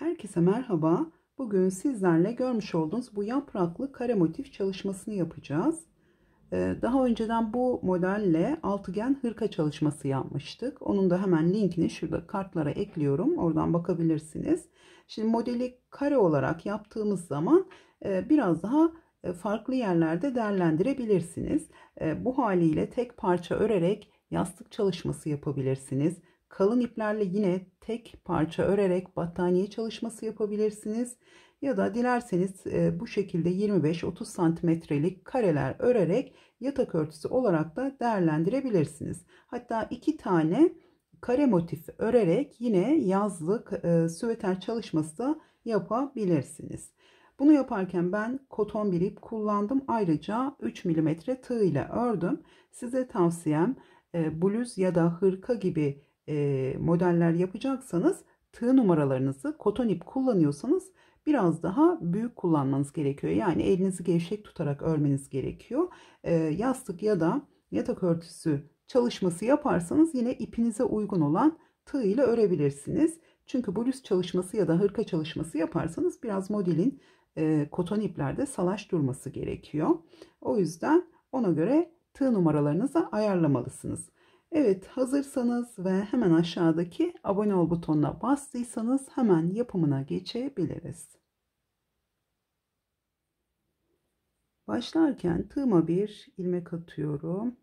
Herkese merhaba. Bugün sizlerle görmüş olduğunuz bu yapraklı kare motif çalışmasını yapacağız. Daha önceden bu modelle altıgen hırka çalışması yapmıştık. Onun da hemen linkini şurada kartlara ekliyorum. Oradan bakabilirsiniz. Şimdi modeli kare olarak yaptığımız zaman biraz daha farklı yerlerde değerlendirebilirsiniz. Bu haliyle tek parça örerek yastık çalışması yapabilirsiniz. Kalın iplerle yine tek parça örerek battaniye çalışması yapabilirsiniz. Ya da dilerseniz bu şekilde 25-30 santimetrelik kareler örerek yatak örtüsü olarak da değerlendirebilirsiniz. Hatta 2 tane kare motif örerek yine yazlık süveter çalışması da yapabilirsiniz. Bunu yaparken ben koton bir ip kullandım. Ayrıca 3 milimetre tığ ile ördüm. Size tavsiyem bluz ya da hırka gibi modeller yapacaksanız tığ numaralarınızı koton ip kullanıyorsanız biraz daha büyük kullanmanız gerekiyor. Yani elinizi gevşek tutarak örmeniz gerekiyor. Yastık ya da yatak örtüsü çalışması yaparsanız yine ipinize uygun olan tığ ile örebilirsiniz. Çünkü bluz çalışması ya da hırka çalışması yaparsanız biraz modelin koton iplerde salaş durması gerekiyor. O yüzden ona göre tığ numaralarınızı ayarlamalısınız. Evet, hazırsanız ve hemen aşağıdaki abone ol butonuna bastıysanız hemen yapımına geçebiliriz. Başlarken tığıma bir ilmek atıyorum.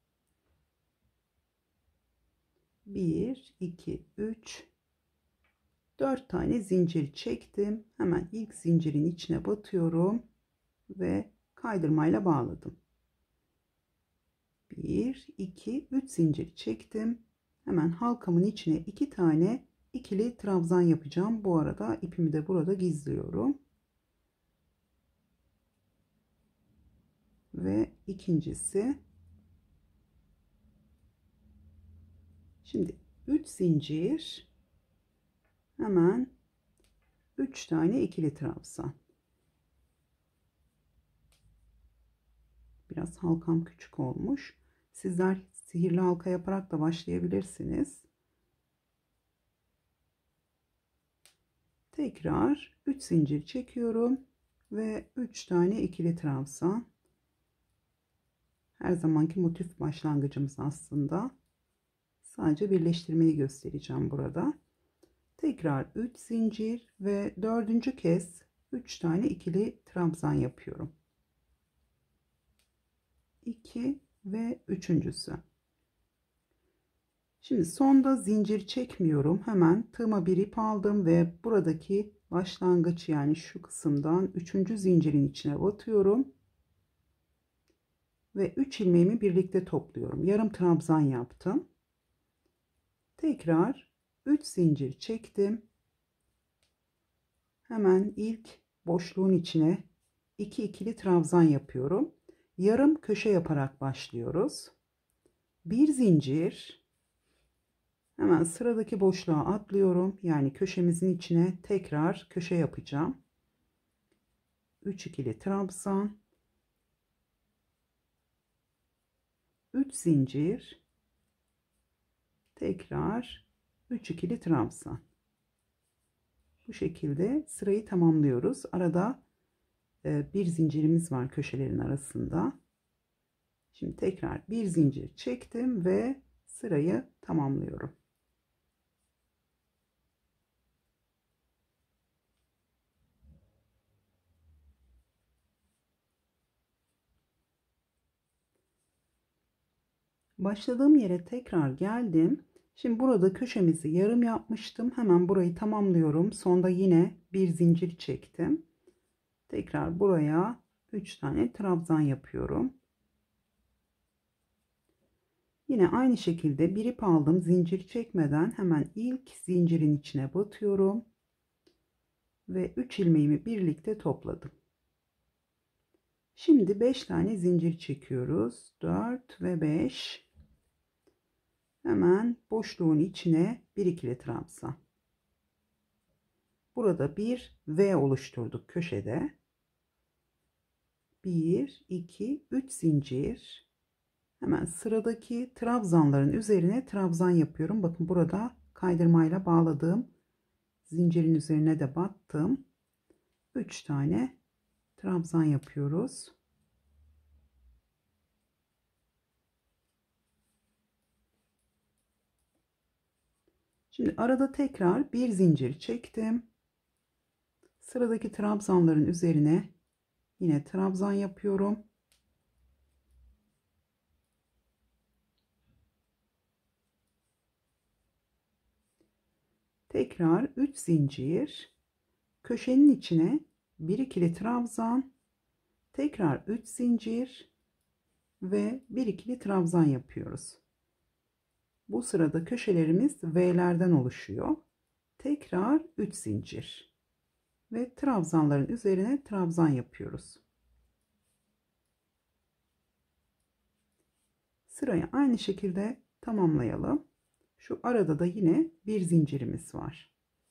1, 2, 3, 4 tane zincir çektim. Hemen ilk zincirin içine batıyorum ve kaydırmayla bağladım. 1, 2, 3 zincir çektim. Hemen halkamın içine 2 tane ikili trabzan yapacağım. Bu arada ipimi de burada gizliyorum. Ve ikincisi. Şimdi 3 zincir. Hemen 3 tane ikili trabzan. Biraz halkam küçük olmuş. Sizler sihirli halka yaparak da başlayabilirsiniz. Tekrar 3 zincir çekiyorum ve 3 tane ikili trabzan. Her zamanki motif başlangıcımız aslında. Sadece birleştirmeyi göstereceğim burada. Tekrar 3 zincir ve dördüncü kez 3 tane ikili trabzan yapıyorum. 2 ve üçüncüsü. Şimdi sonda zincir çekmiyorum. Hemen tığıma bir ip aldım ve buradaki başlangıç, yani şu kısımdan 3. zincirin içine batıyorum. Ve 3 ilmeğimi birlikte topluyorum. Yarım trabzan yaptım. Tekrar 3 zincir çektim. Hemen ilk boşluğun içine 2 ikili trabzan yapıyorum. Yarım köşe yaparak başlıyoruz. Bir zincir. Hemen sıradaki boşluğa atlıyorum. Yani köşemizin içine tekrar köşe yapacağım. 3 ikili trabzan. 3 zincir. Tekrar 3 ikili trabzan. Bu şekilde sırayı tamamlıyoruz. Arada bir zincirimiz var köşelerin arasında. Şimdi tekrar bir zincir çektim ve sırayı tamamlıyorum. Başladığım yere tekrar geldim. Şimdi burada köşemizi yarım yapmıştım. Hemen burayı tamamlıyorum. Sonda yine bir zincir çektim. Tekrar buraya 3 tane trabzan yapıyorum. Yine aynı şekilde bir ip aldım. Zincir çekmeden hemen ilk zincirin içine batıyorum. Ve 3 ilmeğimi birlikte topladım. Şimdi 5 tane zincir çekiyoruz. 4 ve 5. Hemen boşluğun içine bir ikili trabzan. Burada bir V oluşturduk köşede. 1, 2, 3 zincir. Hemen sıradaki trabzanların üzerine trabzan yapıyorum. Bakın burada kaydırmayla bağladığım zincirin üzerine de battım. 3 tane trabzan yapıyoruz. Şimdi arada tekrar bir zincir çektim. Sıradaki trabzanların üzerine yine trabzan yapıyorum. Tekrar 3 zincir, köşenin içine bir ikili trabzan, tekrar 3 zincir ve bir ikili trabzan yapıyoruz. Bu sırada köşelerimiz V'lerden oluşuyor. Tekrar 3 zincir ve trabzanların üzerine trabzan yapıyoruz. Sırayı aynı şekilde tamamlayalım. Şu arada da yine bir zincirimiz var.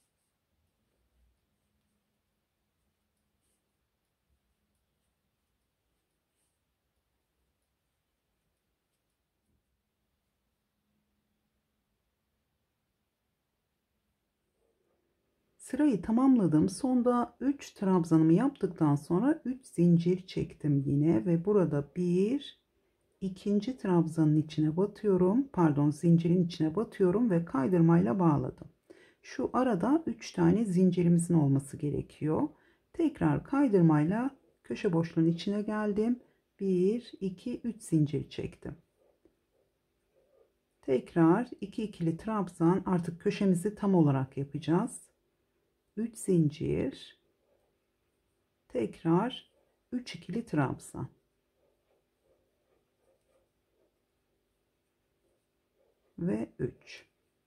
Sırayı tamamladım. Sonda 3 trabzanımı yaptıktan sonra 3 zincir çektim yine ve burada ikinci trabzanın içine batıyorum. Pardon, zincirin içine batıyorum ve kaydırmayla bağladım. Şu arada 3 tane zincirimizin olması gerekiyor. Tekrar kaydırmayla köşe boşluğunun içine geldim. 1 2 3 zincir çektim. Tekrar 2 ikili trabzan, artık köşemizi tam olarak yapacağız. 3 zincir, tekrar 3 ikili trabzan ve 3.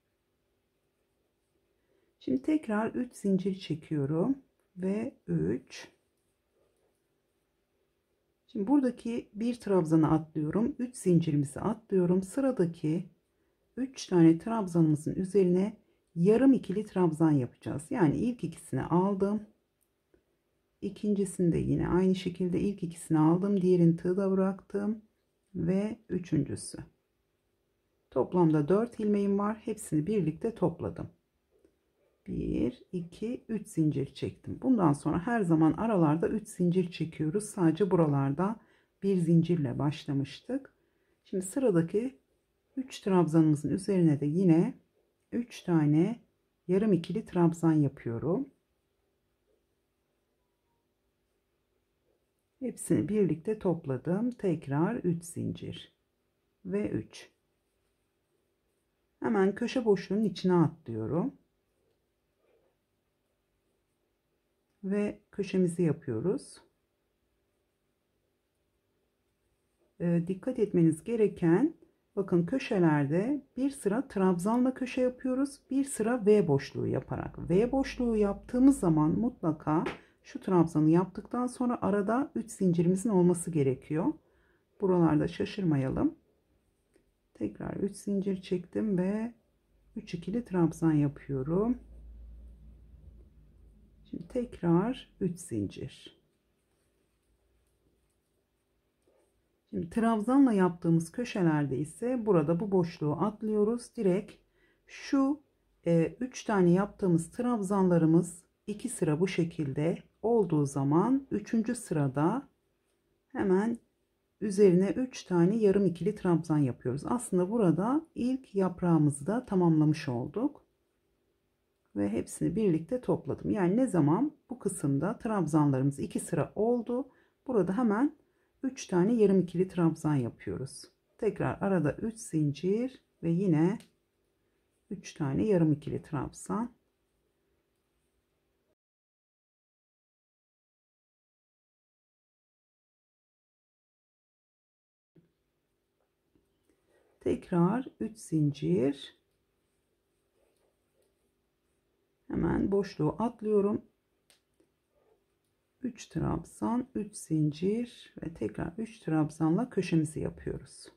Şimdi tekrar 3 zincir çekiyorum ve 3. Şimdi buradaki bir trabzanı atlıyorum, 3 zincirimizi atlıyorum. Sıradaki 3 tane trabzanımızın üzerine yarım ikili trabzan yapacağız. Yani ilk ikisini aldım. İkincisinde yine aynı şekilde ilk ikisini aldım. Diğerini tığda bıraktım. Ve üçüncüsü. Toplamda 4 ilmeğim var. Hepsini birlikte topladım. 1, 2, 3 zincir çektim. Bundan sonra her zaman aralarda 3 zincir çekiyoruz. Sadece buralarda bir zincirle başlamıştık. Şimdi sıradaki 3 trabzanımızın üzerine de yine 3 tane yarım ikili trabzan yapıyorum. Hepsini birlikte topladım. Tekrar 3 zincir ve 3. Hemen köşe boşluğunun içine atlıyorum. Ve köşemizi yapıyoruz. Dikkat etmeniz gereken, bakın köşelerde bir sıra trabzanla köşe yapıyoruz. Bir sıra V boşluğu yaparak. V boşluğu yaptığımız zaman mutlaka şu trabzanı yaptıktan sonra arada 3 zincirimizin olması gerekiyor. Buralarda şaşırmayalım. Tekrar 3 zincir çektim ve 3 ikili trabzan yapıyorum. Şimdi tekrar 3 zincir. Şimdi trabzanla yaptığımız köşelerde ise burada bu boşluğu atlıyoruz. Direkt şu 3 tane yaptığımız trabzanlarımız 2 sıra bu şekilde olduğu zaman 3. sırada hemen üzerine 3 tane yarım ikili trabzan yapıyoruz. Aslında burada ilk yaprağımızı da tamamlamış olduk. Ve hepsini birlikte topladım. Yani ne zaman bu kısımda trabzanlarımız 2 sıra oldu. Burada hemen 3 tane yarım ikili trabzan yapıyoruz. Tekrar arada 3 zincir ve yine 3 tane yarım ikili trabzan. Tekrar 3 zincir. Hemen boşluğu atlıyorum. 3 trabzan, 3 zincir ve tekrar 3 trabzanla köşemizi yapıyoruz.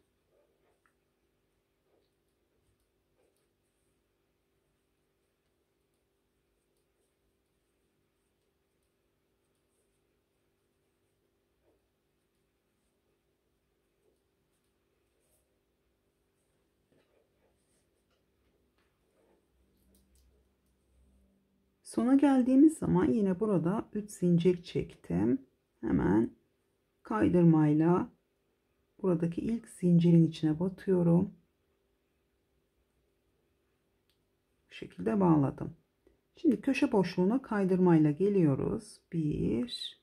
Sona geldiğimiz zaman yine burada 3 zincir çektim. Hemen kaydırmayla buradaki ilk zincirin içine batıyorum. Bu şekilde bağladım. Şimdi köşe boşluğuna kaydırmayla geliyoruz. 1,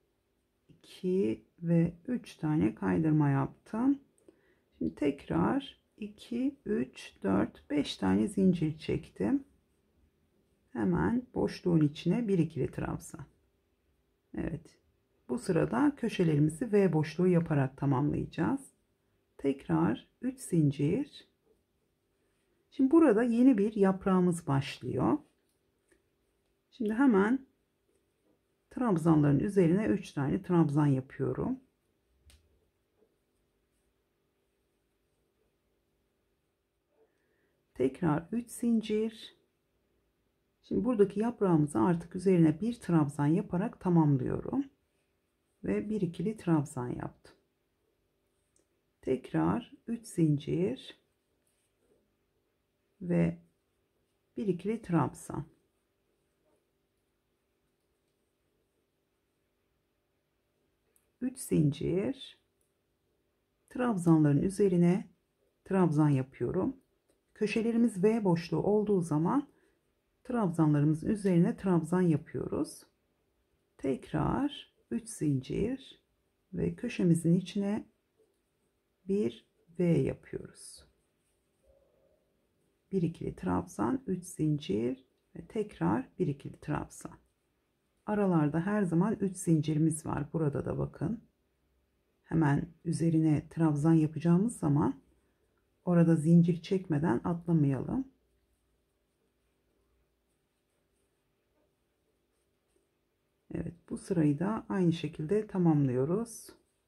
2 ve 3 tane kaydırma yaptım. Şimdi tekrar 2, 3, 4, 5 tane zincir çektim. Hemen boşluğun içine bir ikili trabzan. Evet. Bu sırada köşelerimizi V boşluğu yaparak tamamlayacağız. Tekrar 3 zincir. Şimdi burada yeni bir yaprağımız başlıyor. Şimdi hemen trabzanların üzerine 3 tane trabzan yapıyorum. Tekrar 3 zincir. Şimdi buradaki yaprağımızı artık üzerine bir trabzan yaparak tamamlıyorum. Ve bir ikili trabzan yaptım. Tekrar 3 zincir ve bir ikili trabzan. Üç zincir, trabzanların üzerine trabzan yapıyorum. Köşelerimiz V boşluğu olduğu zaman trabzanlarımızın üzerine trabzan yapıyoruz. Tekrar 3 zincir ve köşemizin içine bir V yapıyoruz. Bir ikili trabzan, 3 zincir ve tekrar bir ikili trabzan. Aralarda her zaman 3 zincirimiz var. Burada da bakın. Hemen üzerine trabzan yapacağımız zaman orada zincir çekmeden atlamayalım. Evet, bu sırayı da aynı şekilde tamamlıyoruz.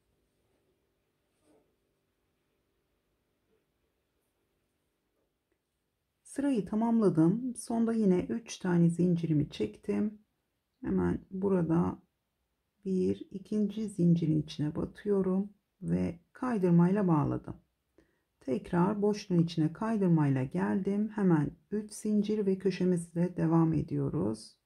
Sırayı tamamladım. Sonda yine 3 tane zincirimi çektim. Hemen burada ikinci zincirin içine batıyorum ve kaydırmayla bağladım. Tekrar boşluğun içine kaydırmayla geldim. Hemen 3 zincir ve köşemizle devam ediyoruz.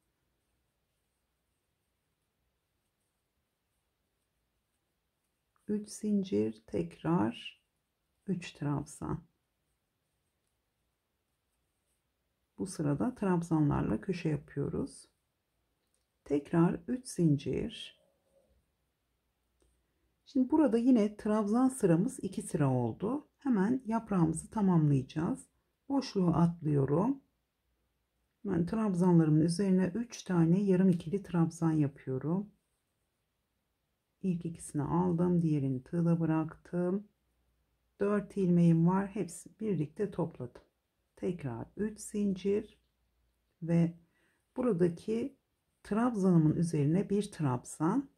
Üç zincir, tekrar 3 trabzan. Bu sırada trabzanlarla köşe yapıyoruz. Tekrar 3 zincir. Şimdi burada yine trabzan sıramız 2 sıra oldu. Hemen yaprağımızı tamamlayacağız. Boşluğu atlıyorum. Ben trabzanlarımın üzerine 3 tane yarım ikili trabzan yapıyorum. İlk ikisini aldım, diğerini tığla bıraktım. 4 ilmeğim var, hepsi birlikte topladım. Tekrar 3 zincir ve buradaki trabzanımın üzerine bir trabzan,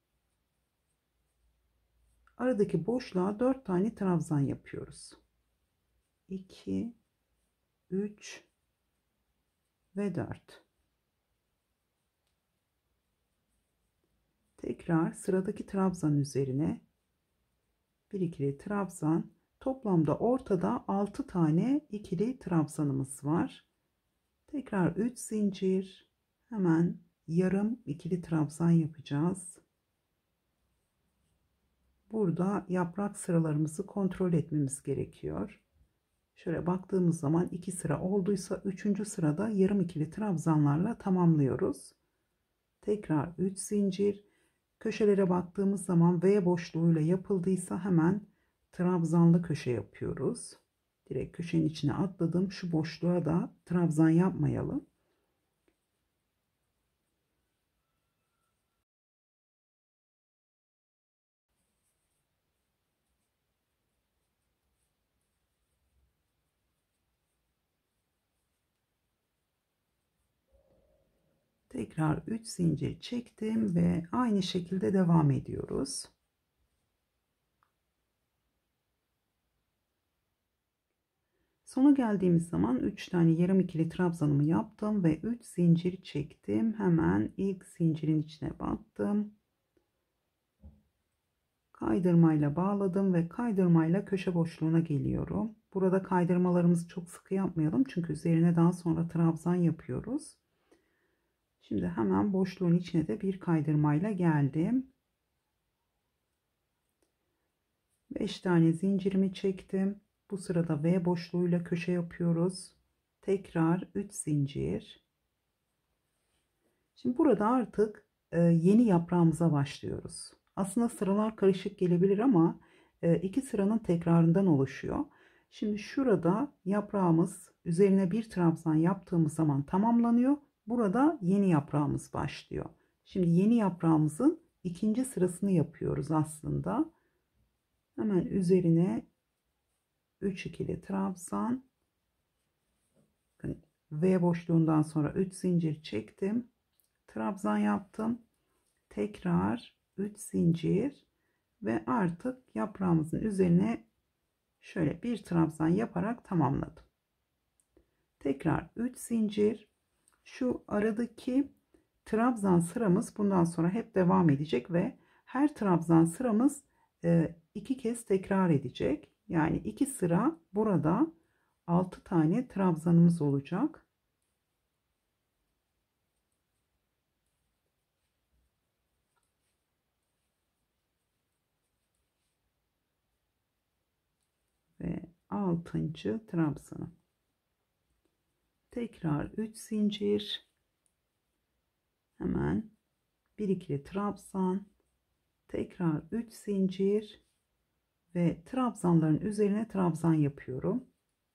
aradaki boşluğa 4 tane trabzan yapıyoruz. 2, 3 ve 4. Tekrar sıradaki trabzanın üzerine bir ikili trabzan, toplamda ortada 6 tane ikili trabzanımız var. Tekrar 3 zincir, hemen yarım ikili trabzan yapacağız. Burada yaprak sıralarımızı kontrol etmemiz gerekiyor. Şöyle baktığımız zaman 2 sıra olduysa 3. sırada yarım ikili trabzanlarla tamamlıyoruz. Tekrar 3 zincir. Köşelere baktığımız zaman V boşluğuyla yapıldıysa hemen trabzanlı köşe yapıyoruz. Direkt köşenin içine atladım. Şu boşluğa da trabzan yapmayalım. Tekrar 3 zincir çektim ve aynı şekilde devam ediyoruz. Sona geldiğimiz zaman 3 tane yarım ikili trabzanımı yaptım ve 3 zincir çektim. Hemen ilk zincirin içine battım. Kaydırmayla bağladım ve kaydırmayla köşe boşluğuna geliyorum. Burada kaydırmalarımızı çok sıkı yapmayalım çünkü üzerine daha sonra trabzan yapıyoruz. Şimdi hemen boşluğun içine de bir kaydırmayla geldim. 5 tane zincirimi çektim. Bu sırada V boşluğuyla köşe yapıyoruz. Tekrar 3 zincir. Şimdi burada artık yeni yaprağımıza başlıyoruz. Aslında sıralar karışık gelebilir ama iki sıranın tekrarından oluşuyor. Şimdi şurada yaprağımız üzerine bir trabzan yaptığımız zaman tamamlanıyor. Burada yeni yaprağımız başlıyor. Şimdi yeni yaprağımızın ikinci sırasını yapıyoruz aslında. Hemen üzerine 3 ikili trabzan, V boşluğundan sonra 3 zincir çektim, trabzan yaptım, tekrar 3 zincir ve artık yaprağımızın üzerine şöyle bir trabzan yaparak tamamladım. Tekrar 3 zincir. Şu aradaki trabzan sıramız bundan sonra hep devam edecek ve her trabzan sıramız iki kez tekrar edecek. Yani iki sıra burada 6 tane trabzanımız olacak. Ve 6. trabzanım. Tekrar 3 zincir. Hemen bir ikili trabzan. Tekrar 3 zincir ve trabzanların üzerine trabzan yapıyorum.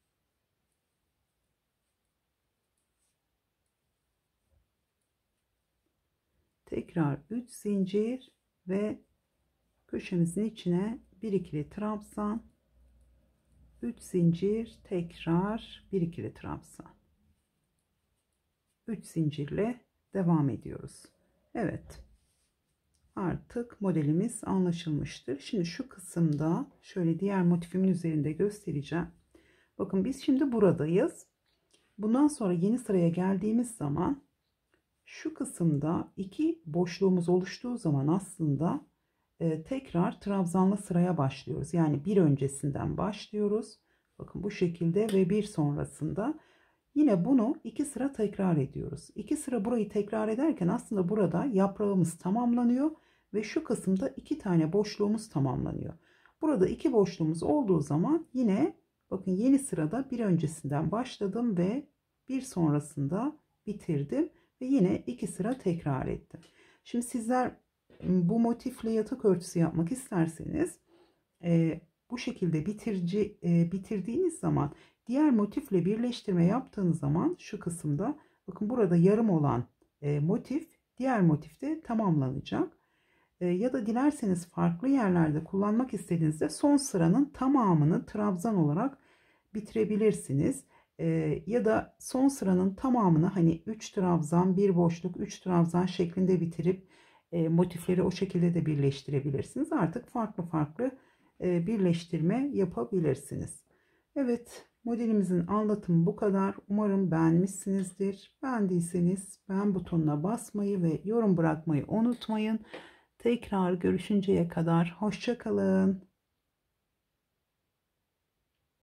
Tekrar 3 zincir ve köşemizin içine bir ikili trabzan, 3 zincir, tekrar bir ikili trabzan, 3 zincirle devam ediyoruz. Evet, artık modelimiz anlaşılmıştır. Şimdi şu kısımda şöyle diğer motifimin üzerinde göstereceğim. Bakın biz şimdi buradayız. Bundan sonra yeni sıraya geldiğimiz zaman şu kısımda iki boşluğumuz oluştuğu zaman aslında tekrar trabzanlı sıraya başlıyoruz. Yani bir öncesinden başlıyoruz. Bakın bu şekilde ve bir sonrasında yine bunu iki sıra tekrar ediyoruz. İki sıra burayı tekrar ederken aslında burada yaprağımız tamamlanıyor ve şu kısımda iki tane boşluğumuz tamamlanıyor. Burada iki boşluğumuz olduğu zaman yine bakın yeni sırada bir öncesinden başladım ve bir sonrasında bitirdim ve yine iki sıra tekrar ettim. Şimdi sizler bu motifle yatak örtüsü yapmak isterseniz bu şekilde bitirdiğiniz zaman diğer motifle birleştirme yaptığınız zaman şu kısımda bakın burada yarım olan motif diğer motifte tamamlanacak. Ya da dilerseniz farklı yerlerde kullanmak istediğinizde son sıranın tamamını trabzan olarak bitirebilirsiniz. Ya da son sıranın tamamını hani 3 trabzan, bir boşluk, 3 trabzan şeklinde bitirip motifleri o şekilde de birleştirebilirsiniz. Artık farklı farklı birleştirme yapabilirsiniz. Evet, modelimizin anlatımı bu kadar. Umarım beğenmişsinizdir. Beğendiyseniz beğen butonuna basmayı ve yorum bırakmayı unutmayın. Tekrar görüşünceye kadar hoşça kalın.